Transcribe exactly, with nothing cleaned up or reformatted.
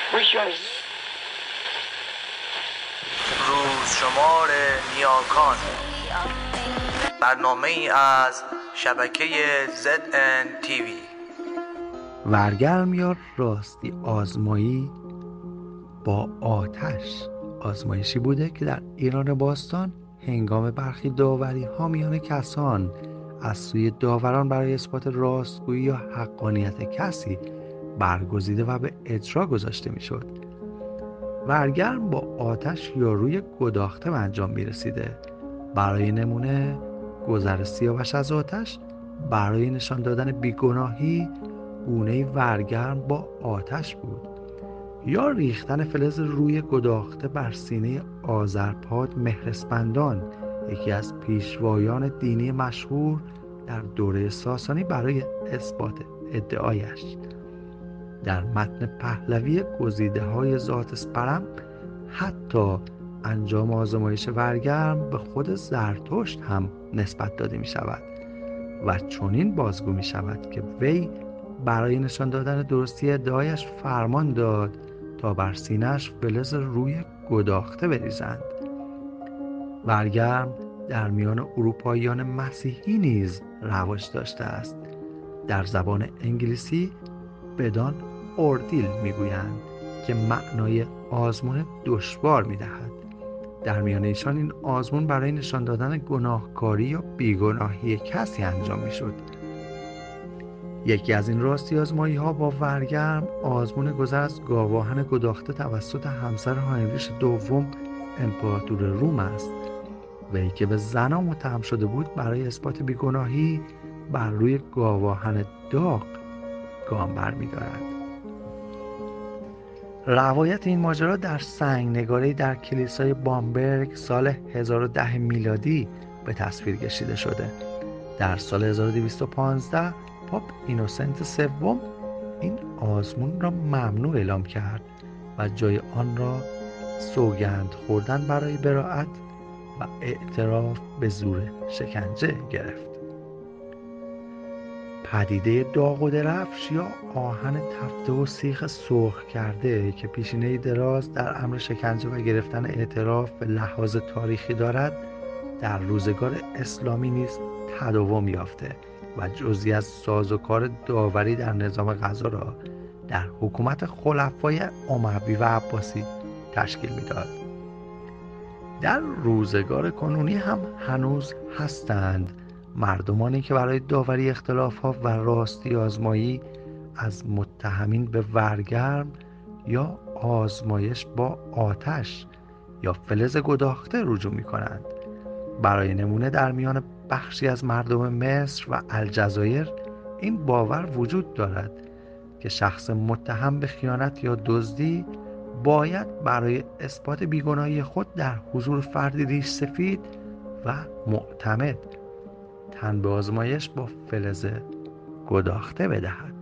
روز شمار نیاکان، برنامه ای از شبکه زد ان تی وی. ورگرم یا راستی آزمایی با آتش آزمایشی بوده که در ایران باستان هنگام برخی داوری ها میان کسان از سوی داوران برای اثبات راستگویی یا حقانیت کسی برگزیده و به اجرا گذاشته میشد. ورگرم با آتش یا روی گداخته به انجام میرسیده. برای نمونه گذر سیاوش از آتش برای نشان دادن بیگناهی گونه ورگرم با آتش بود، یا ریختن فلز روی گداخته بر سینه آذرپاد مهراسپندان، یکی از پیشوایان دینی مشهور در دوره ساسانی، برای اثبات ادعایش. در متن پهلوی گزیده های ذات اسپرم حتی انجام آزمایش ورگرم به خود زرتشت هم نسبت داده می شود و چنین بازگو می شود که وی برای نشان دادن درستی ادعایش فرمان داد تا بر سینه‌اش فلز روی گداخته بریزند. ورگرم در میان اروپاییان مسیحی نیز رواج داشته است. در زبان انگلیسی بدان اوردیل میگویند که معنای آزمون دشوار میدهد. در میان ایشان این آزمون برای نشان دادن گناهکاری یا بیگناهی کسی انجام میشد. یکی از این راستی آزمایی ها با ورگرم آزمون گذر از گاواهن گداخته توسط همسر هاینریش دوم امپراتور روم است. وی که به زنا متهم شده بود برای اثبات بیگناهی بر روی گاواهن داغ گام برمی‌دارد. روایت این ماجرا در سنگ‌نگاری در کلیسای بامبرگ سال هزار و ده میلادی به تصویر کشیده شده. در سال هزار و دویست و پانزده پاپ اینوسنت سوم این آزمون را ممنوع اعلام کرد و جای آن را سوگند خوردن برای براءت و اعتراف به زور شکنجه گرفت. پدیده داغ و درفش یا آهن تفته و سیخ سرخ کرده که پیشینه دراز در امر شکنجه و گرفتن اعتراف به لحاظ تاریخی دارد، در روزگار اسلامی نیز تداوم یافته و جزئی از سازوکار داوری در نظام قضا را در حکومت خلفای اموی و عباسی تشکیل می‌داد. در روزگار کنونی هم هنوز هستند مردمانی که برای داوری اختلاف‌ها و راستی آزمایی از متهمین به ورگرم یا آزمایش با آتش یا فلز گداخته رجوع می‌کنند. برای نمونه در میان بخشی از مردم مصر و الجزایر این باور وجود دارد که شخص متهم به خیانت یا دزدی باید برای اثبات بیگناهی خود در حضور فردی ریش سفید و معتمد تن به آزمایش با فلز گداخته بدهد.